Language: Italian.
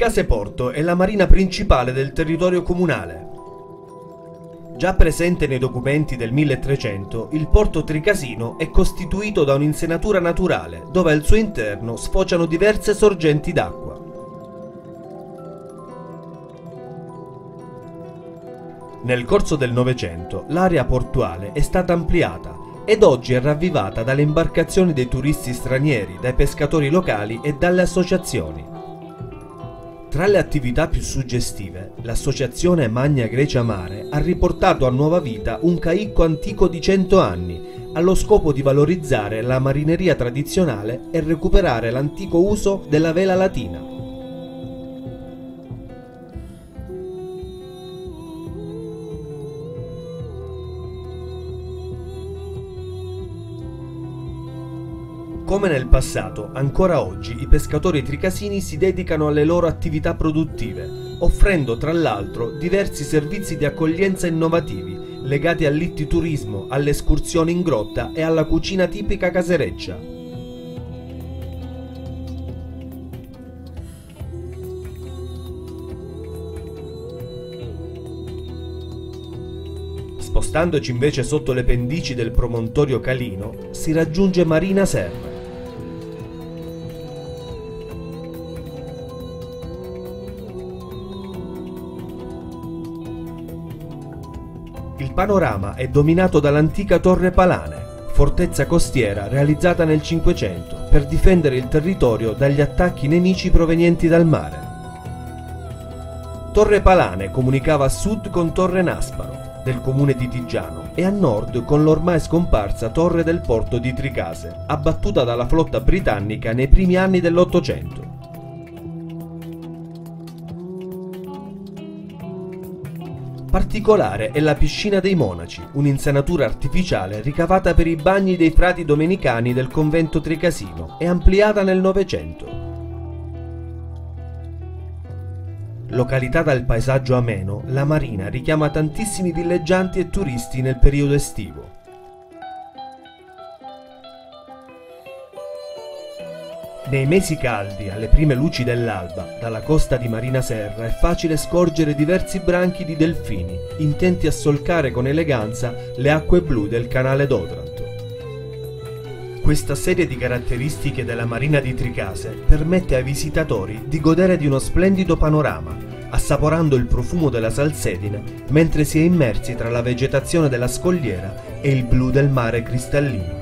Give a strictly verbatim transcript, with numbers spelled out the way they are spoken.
Tricase Porto è la marina principale del territorio comunale. Già presente nei documenti del milletrecento, il porto tricasino è costituito da un'insenatura naturale, dove al suo interno sfociano diverse sorgenti d'acqua. Nel corso del Novecento l'area portuale è stata ampliata ed oggi è ravvivata dalle imbarcazioni dei turisti stranieri, dai pescatori locali e dalle associazioni. Tra le attività più suggestive, l'associazione Magna Grecia Mare ha riportato a nuova vita un caicco antico di cento anni, allo scopo di valorizzare la marineria tradizionale e recuperare l'antico uso della vela latina. Come nel passato, ancora oggi i pescatori tricasini si dedicano alle loro attività produttive, offrendo tra l'altro diversi servizi di accoglienza innovativi legati all'ittiturismo, alle escursioni in grotta e alla cucina tipica casereccia. Spostandoci invece sotto le pendici del promontorio Calino, si raggiunge Marina Serra. Il panorama è dominato dall'antica Torre Palane, fortezza costiera realizzata nel Cinquecento per difendere il territorio dagli attacchi nemici provenienti dal mare. Torre Palane comunicava a sud con Torre Nasparo, del comune di Tigiano, e a nord con l'ormai scomparsa Torre del Porto di Tricase, abbattuta dalla flotta britannica nei primi anni dell'Ottocento. Particolare è la piscina dei Monaci, un'insenatura artificiale ricavata per i bagni dei frati domenicani del convento tricasino e ampliata nel Novecento. Località dal paesaggio ameno, la marina richiama tantissimi villeggianti e turisti nel periodo estivo. Nei mesi caldi, alle prime luci dell'alba, dalla costa di Marina Serra è facile scorgere diversi branchi di delfini, intenti a solcare con eleganza le acque blu del canale d'Otranto. Questa serie di caratteristiche della marina di Tricase permette ai visitatori di godere di uno splendido panorama, assaporando il profumo della salsedine mentre si è immersi tra la vegetazione della scogliera e il blu del mare cristallino.